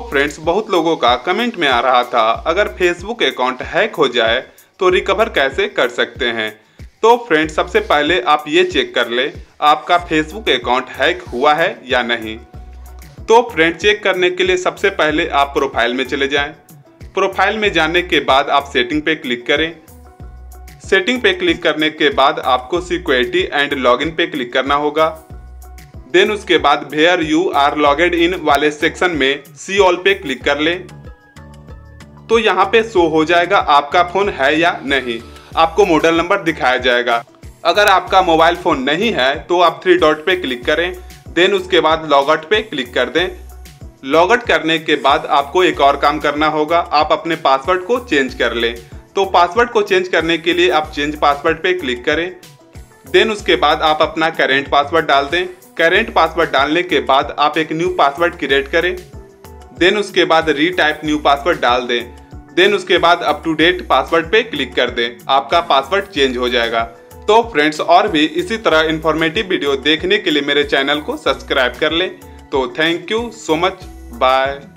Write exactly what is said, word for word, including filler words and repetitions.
Friends, बहुत लोगों का कमेंट में आ रहा था अगर फेसबुक अकाउंट हैक हो जाए तो रिकवर कैसे कर सकते हैं। तो फ्रेंड्स, सबसे पहले आप ये चेक कर ले आपका फेसबुक अकाउंट हैक हुआ है या नहीं। तो फ्रेंड, चेक करने के लिए सबसे पहले आप प्रोफाइल में चले जाएं। प्रोफाइल में जाने के बाद आप सेटिंग पे क्लिक करें। सेटिंग पे क्लिक करने के बाद आपको सिक्योरिटी एंड लॉगिन पे क्लिक करना होगा। देन उसके बाद where you are logged in वाले सेक्शन में सी ऑल पे क्लिक कर ले। तो यहाँ पे शो हो जाएगा आपका फोन है या नहीं, आपको मॉडल नंबर दिखाया जाएगा। अगर आपका मोबाइल फोन नहीं है तो आप थ्री डॉट पे क्लिक करें। देन उसके बाद लॉगआउट पे क्लिक कर दें। लॉगआउट करने के बाद आपको एक और काम करना होगा, आप अपने पासवर्ड को चेंज कर लें। तो पासवर्ड को चेंज करने के लिए आप चेंज पासवर्ड पे क्लिक करें। देन उसके बाद आप अपना करेंट पासवर्ड डाल दें। करेंट पासवर्ड डालने के बाद आप एक न्यू पासवर्ड क्रिएट करें। देन उसके बाद रीटाइप न्यू पासवर्ड डाल दें। देन उसके बाद अप टू डेट पासवर्ड पे क्लिक कर दें, आपका पासवर्ड चेंज हो जाएगा। तो फ्रेंड्स, और भी इसी तरह इंफॉर्मेटिव वीडियो देखने के लिए मेरे चैनल को सब्सक्राइब कर लें। तो thank you so much, bye.